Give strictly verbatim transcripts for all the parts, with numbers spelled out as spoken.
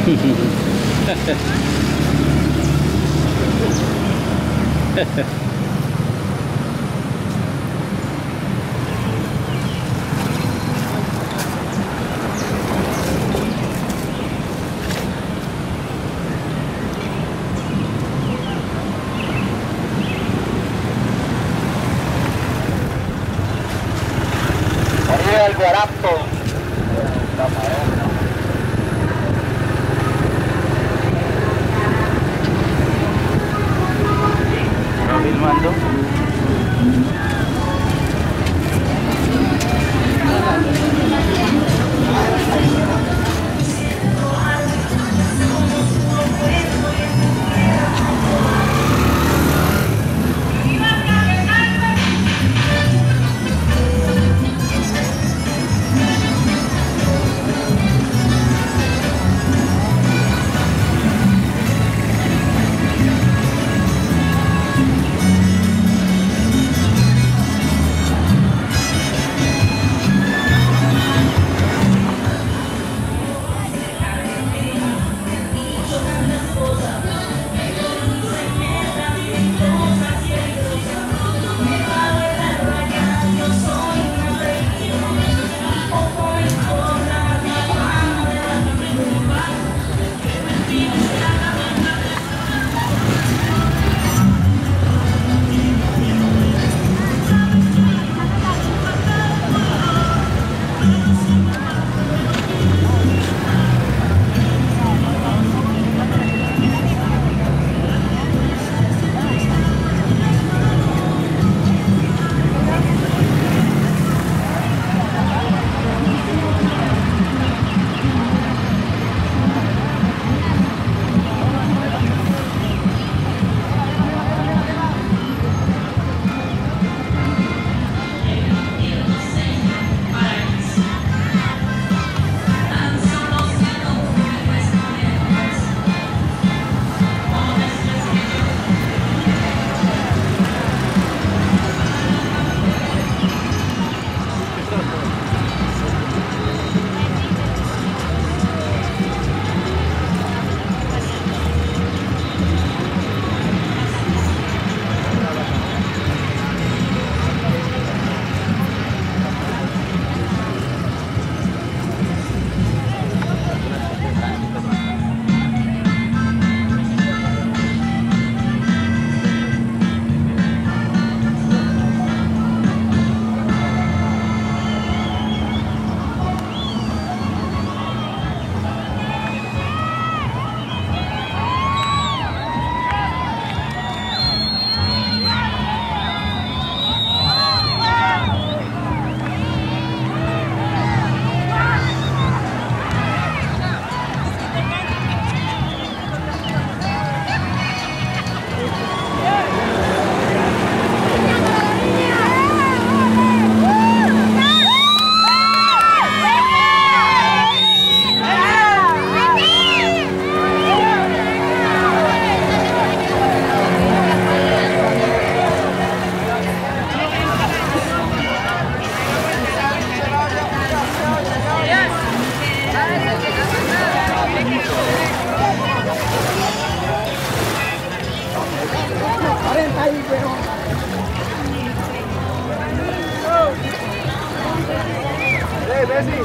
Arriba el guarapo. ¿Está filmando? Hey, Bessie.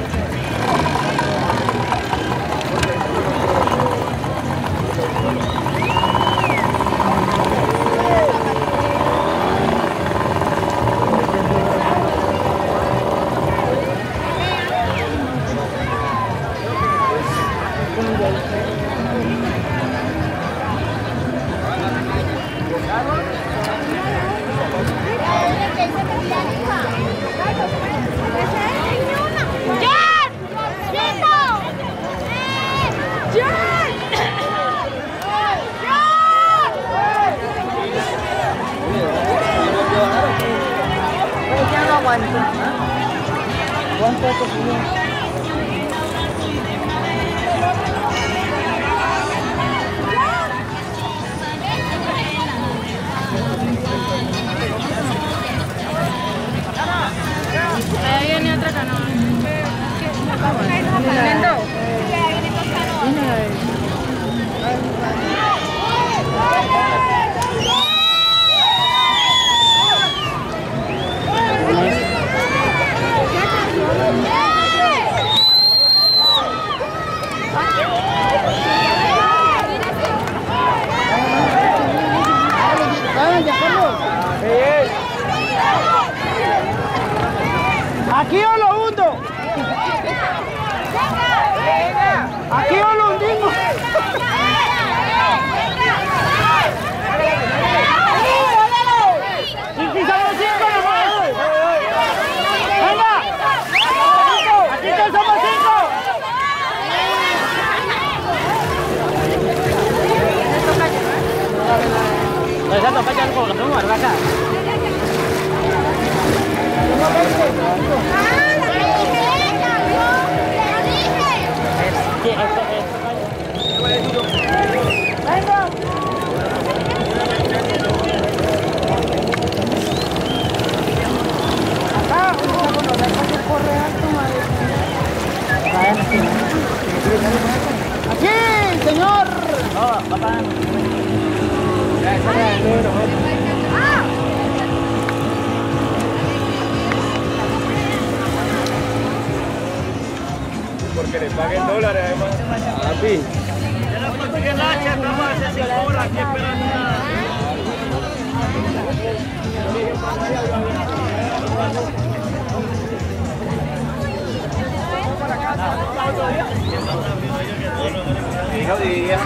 One photo po yun. Ayan yung otra ka naman. Lento. Aquí os lo hundo. Aquí os lo hundimos. Y somos cinco nomás. Venga. Aquí que somos cinco. Saya tak pakai kau ketemu ada kan? Aquí, señor. Oh, papá. Porque le paguen dólares además. Papi. Ya no consiguen la hacha, estamos hace cinco horas aquí esperando nada. Hijo de día.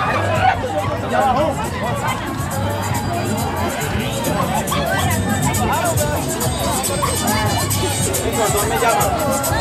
¿Cuándo me llaman?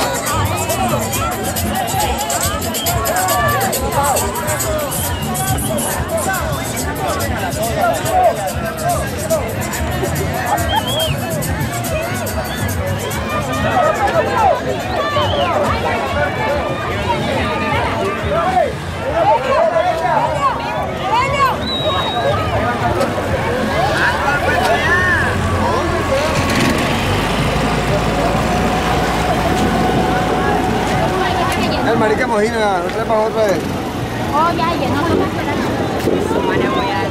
El marica mojina, no sepas otra vez. Oh, ya, ya, no vamos a esperar. Bueno, voy a...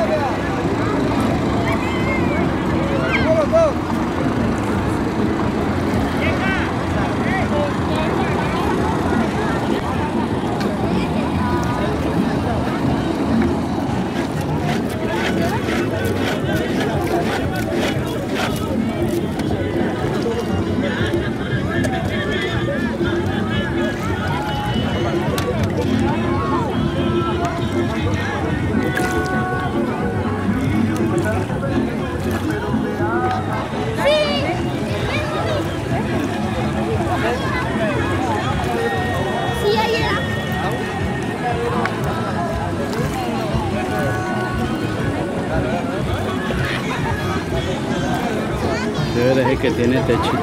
De veras es que tiene techito.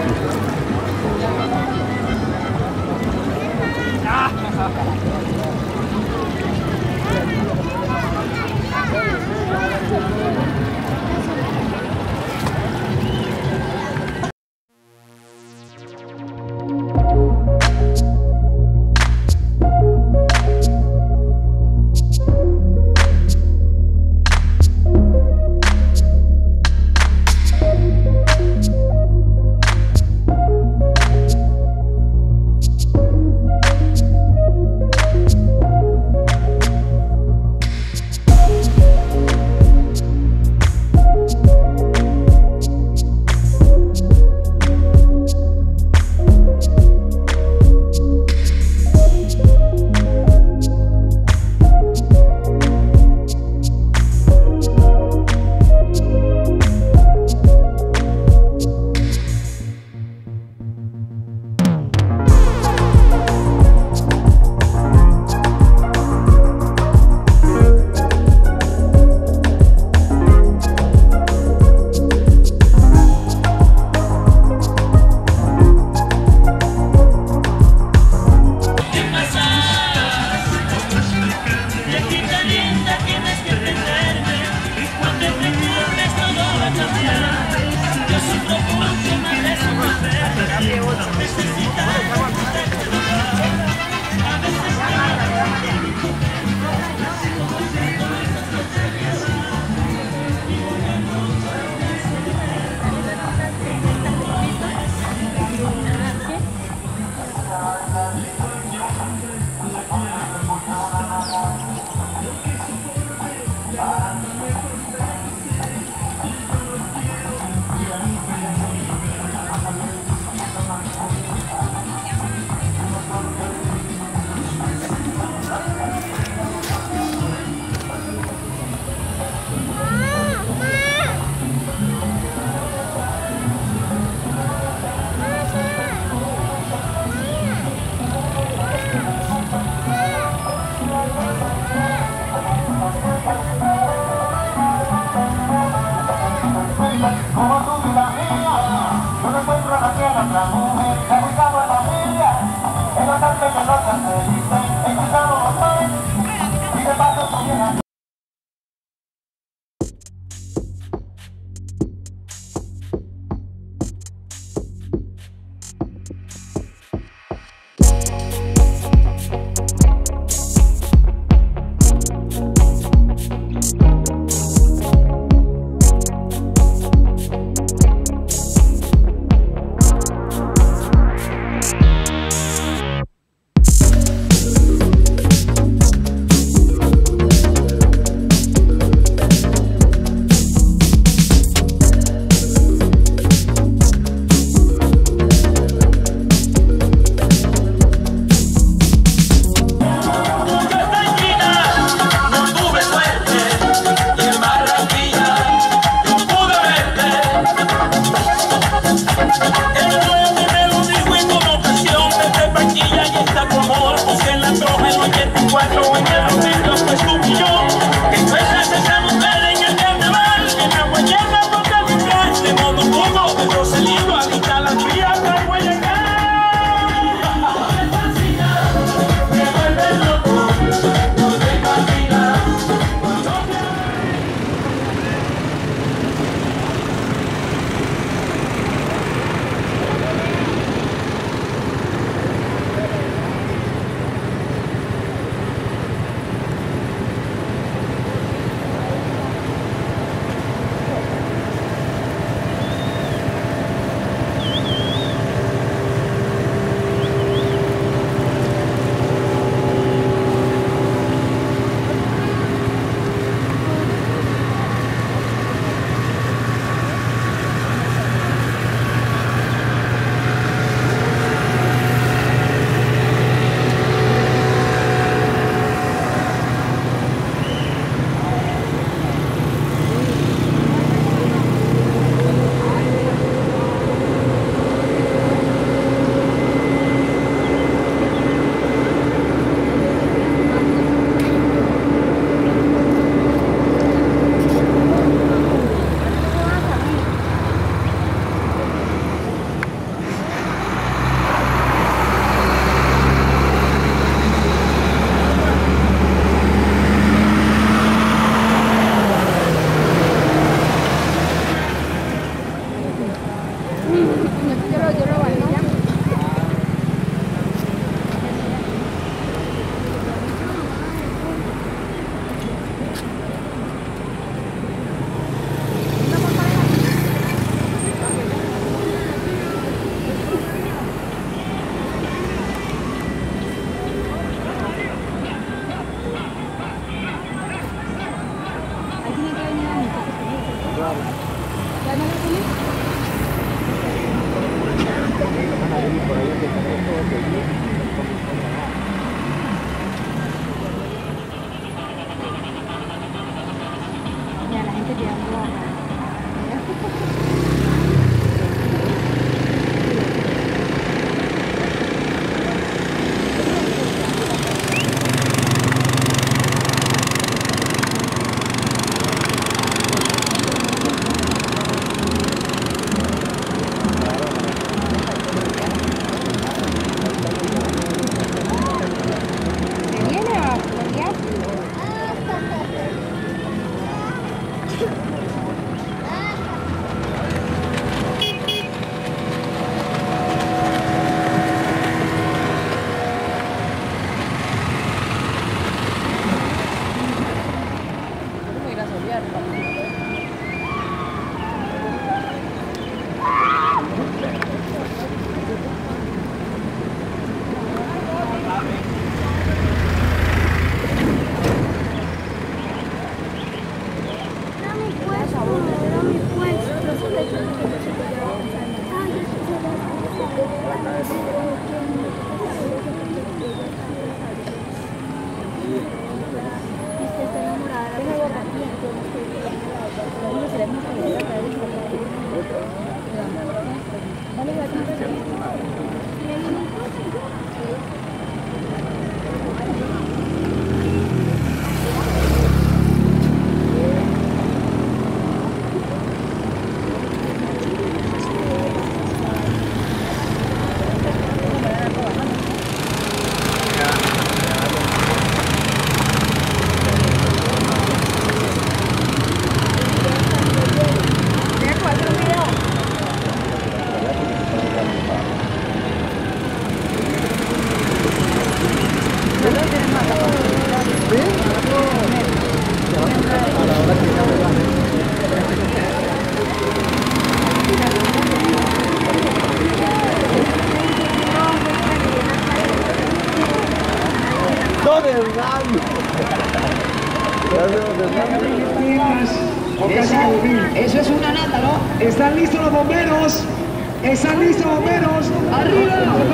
Eso es una nata, ¿no? ¿Están listos los bomberos? ¿Están listos los bomberos? ¡Arriba!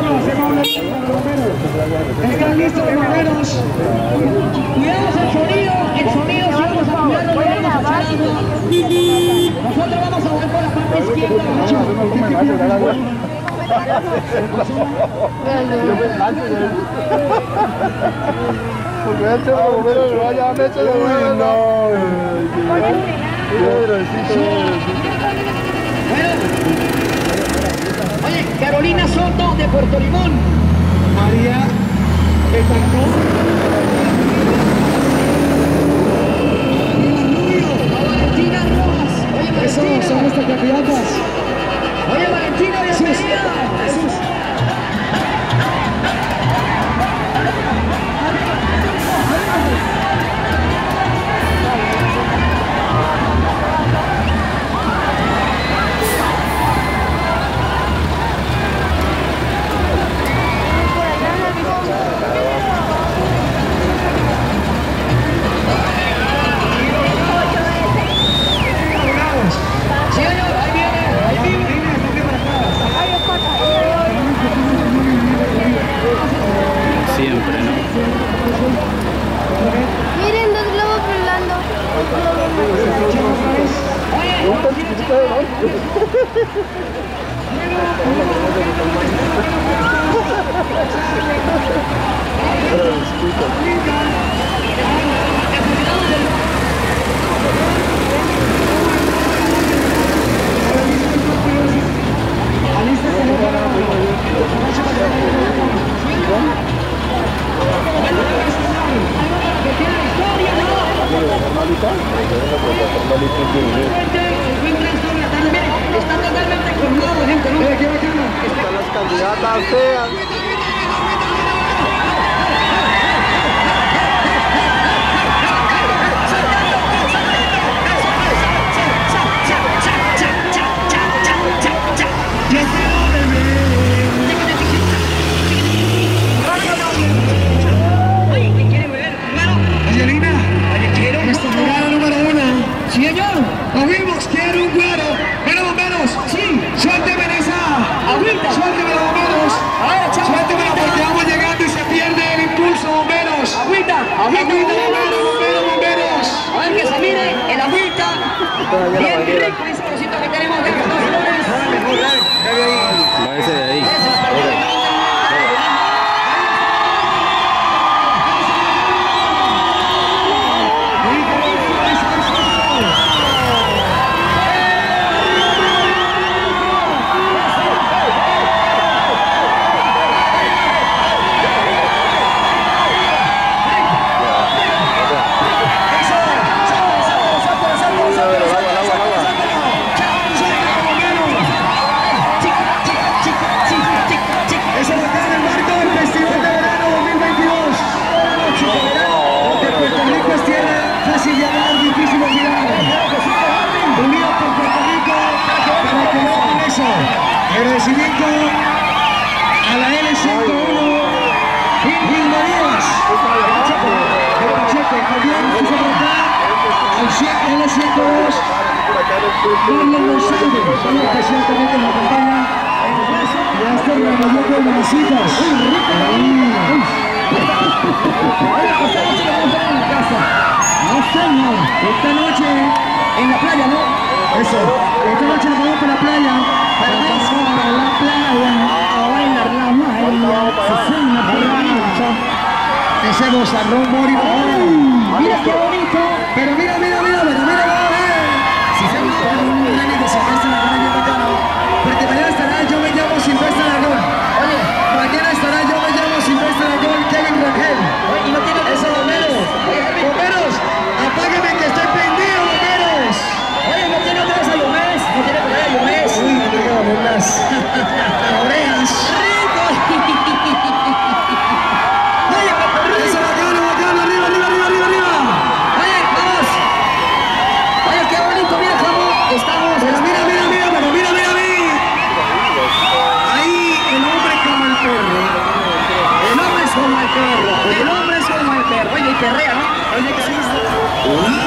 ¿Están listos los bomberos? Cuidamos el sonido, el sonido, si vamos a cuidarlo, lo vamos a echar agua. Nosotros vamos a volver por la parte izquierda, Porque este bombero lo vaya a meter de nuevo. No, oye, Carolina Soto de Puerto Limón. María Betancón. Valentina Rojas. Oye, Valentina. Son nuestras candidatas. Oye, Valentina, bienvenida. Jesús. Siempre, ¿no? Miren dos globos volando. Está totalmente colmado de gente, ¿no? Están las candidatas feas. Bien rico ese cosito que tenemos de estos flores. Váyase de ahí. Agradecimiento a la L ciento uno Gil Marías de Pacheco, también al L ciento dos Marlon González, especialmente en la campaña. Ya está el mayor de Manecitas. Esta noche en la playa, ¿no? Eso, esta noche nos vamos para la playa. Para la playa, a bailar la maya, se suena borracha. Ese bozarrón mori. Mira qué bonito. Pero mira, mira, mira, pero mira, si se gusta un nene de Silvestre Aragón, yo me llamo. Porque mañana estará Yo Me Llamo Silvestre Aragón. Oye, mañana estará Yo Me Llamo Silvestre Aragón, Kevin Rangel. Y no tiene eso, bomberos. Bomberos, apáguenme que estoy prendido, bomberos. Oye, no tiene otra vez a Yomés. No tiene por ahí a Yomés. Uy, no tengo las orejas. ¡Rico! Oye, eso, bacano, bacano, arriba, arriba, arriba. Oye, Karina.